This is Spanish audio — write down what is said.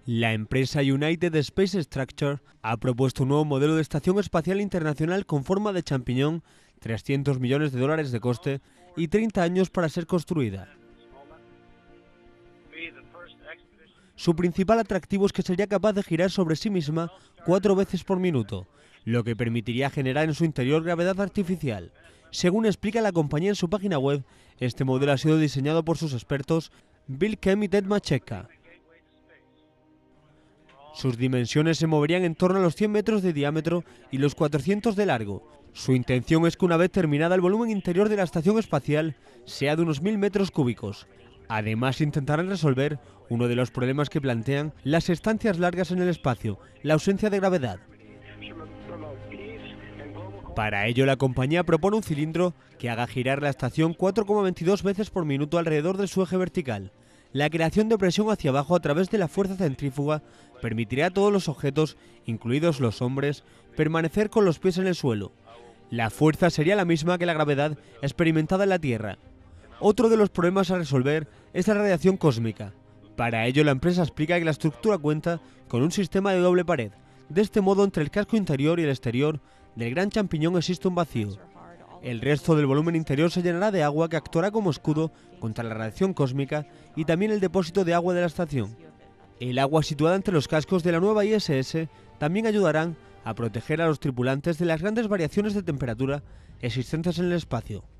La empresa United Space Structure ha propuesto un nuevo modelo de estación espacial internacional con forma de champiñón, 300 millones de dólares de coste y 30 años para ser construida. Su principal atractivo es que sería capaz de girar sobre sí misma 4 veces por minuto, lo que permitiría generar en su interior gravedad artificial. Según explica la compañía en su página web, este modelo ha sido diseñado por sus expertos Bill Kem y Ted Macheka. Sus dimensiones se moverían en torno a los 100 metros de diámetro y los 400 de largo. Su intención es que una vez terminada el volumen interior de la estación espacial sea de unos 1000 metros cúbicos. Además, intentarán resolver uno de los problemas que plantean las estancias largas en el espacio, la ausencia de gravedad. Para ello, la compañía propone un cilindro que haga girar la estación 4,22 veces por minuto alrededor de su eje vertical. La creación de presión hacia abajo a través de la fuerza centrífuga permitirá a todos los objetos, incluidos los hombres, permanecer con los pies en el suelo. La fuerza sería la misma que la gravedad experimentada en la Tierra. Otro de los problemas a resolver es la radiación cósmica. Para ello, la empresa explica que la estructura cuenta con un sistema de doble pared. De este modo, entre el casco interior y el exterior del gran champiñón existe un vacío. El resto del volumen interior se llenará de agua que actuará como escudo contra la radiación cósmica y también el depósito de agua de la estación. El agua situada entre los cascos de la nueva ISS también ayudarán a proteger a los tripulantes de las grandes variaciones de temperatura existentes en el espacio.